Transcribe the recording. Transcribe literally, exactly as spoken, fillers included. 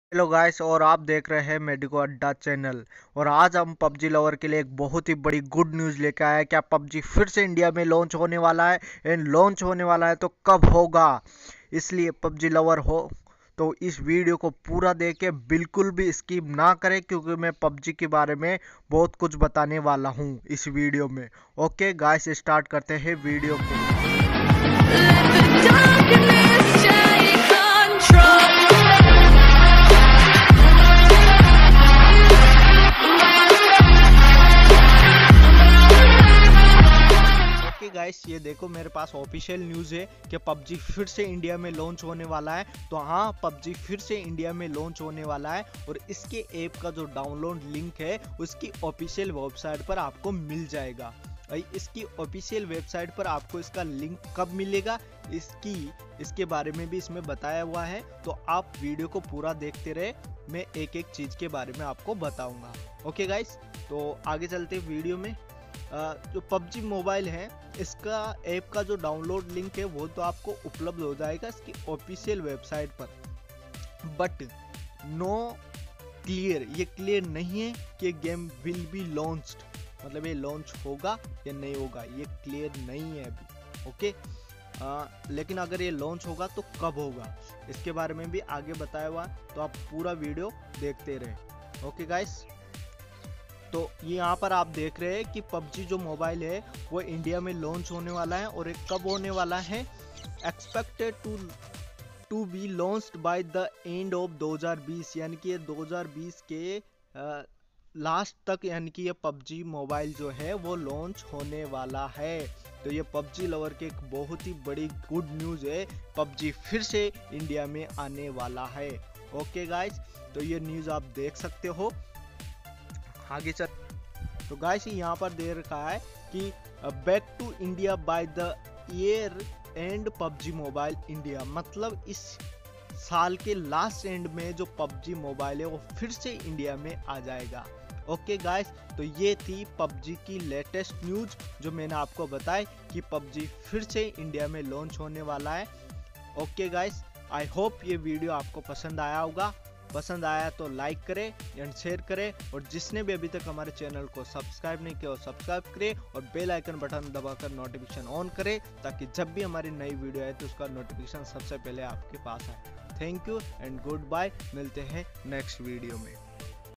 Hello guys, और आप देख रहे हैं मेडिको अड्डा चैनल। और आज हम पबजी लवर के लिए एक बहुत ही बड़ी गुड न्यूज़ लेकर आए हैं। क्या पबजी फिर से इंडिया में लॉन्च होने वाला है? एंड लॉन्च होने वाला है तो कब होगा? इसलिए पबजी लवर हो तो इस वीडियो को पूरा देखें, बिल्कुल भी स्किप ना करें, क्योंकि मैं पबजी के बारे में बहुत कुछ बताने वाला हूँ इस वीडियो में। ओके गाइस, स्टार्ट करते हैं वीडियो को। Let the darkness take control. Okay guys, ये देखो मेरे पास ऑफिशियल न्यूज़ है कि पबजी फिर से इंडिया में लॉन्च होने वाला है। तो हाँ, पबजी फिर से इंडिया में लॉन्च होने वाला है और इसके ऐप का जो डाउनलोड लिंक है उसकी ऑफिशियल वेबसाइट पर आपको मिल जाएगा। इसकी ऑफिशियल वेबसाइट पर आपको इसका लिंक कब मिलेगा, इसकी इसके बारे में भी इसमें बताया हुआ है। तो आप वीडियो को पूरा देखते रहे, मैं एक एक चीज़ के बारे में आपको बताऊंगा। ओके गाइस, तो आगे चलते वीडियो में। जो पबजी मोबाइल है, इसका ऐप का जो डाउनलोड लिंक है वो तो आपको उपलब्ध हो जाएगा इसकी ऑफिशियल वेबसाइट पर। बट नो क्लियर, ये क्लियर नहीं है कि गेम विल बी लॉन्च्ड, मतलब ये लॉन्च होगा या नहीं होगा, ये क्लियर नहीं है अभी। ओके, आ, लेकिन अगर ये लॉन्च होगा तो कब होगा, इसके बारे में भी आगे बताया हुआ, तो आप पूरा वीडियो देखते रहे। ओके गाइस, तो ये यहाँ पर आप देख रहे हैं कि पबजी जो मोबाइल है वो इंडिया में लॉन्च होने वाला है। और एक कब होने वाला है? Expected to to be launched by the end of दो हज़ार बीस, यानी कि ये दो हज़ार बीस के लास्ट तक, यानी कि ये पबजी मोबाइल जो है वो लॉन्च होने वाला है। तो ये पबजी लवर के एक बहुत ही बड़ी गुड न्यूज़ है, पबजी फिर से इंडिया में आने वाला है। ओके गाइस, तो ये न्यूज़ आप देख सकते हो। आगे चल, तो गाइस यहाँ पर दे रखा है कि back to India by the year end PUBG mobile India, मतलब इस साल के लास्ट एंड में जो पबजी मोबाइल है वो फिर से इंडिया में आ जाएगा। ओके गाइस, तो ये थी पबजी की लेटेस्ट न्यूज जो मैंने आपको बताई कि पबजी फिर से इंडिया में लॉन्च होने वाला है। ओके गाइस, आई होप ये वीडियो आपको पसंद आया होगा। पसंद आया तो लाइक करें एंड शेयर करें, और जिसने भी अभी तक हमारे चैनल को सब्सक्राइब नहीं किया वो सब्सक्राइब करें और बेल आइकन बटन दबाकर नोटिफिकेशन ऑन करें, ताकि जब भी हमारी नई वीडियो आए तो उसका नोटिफिकेशन सबसे पहले आपके पास आए। Thank you and good bye, मिलते हैं नेक्स्ट वीडियो में।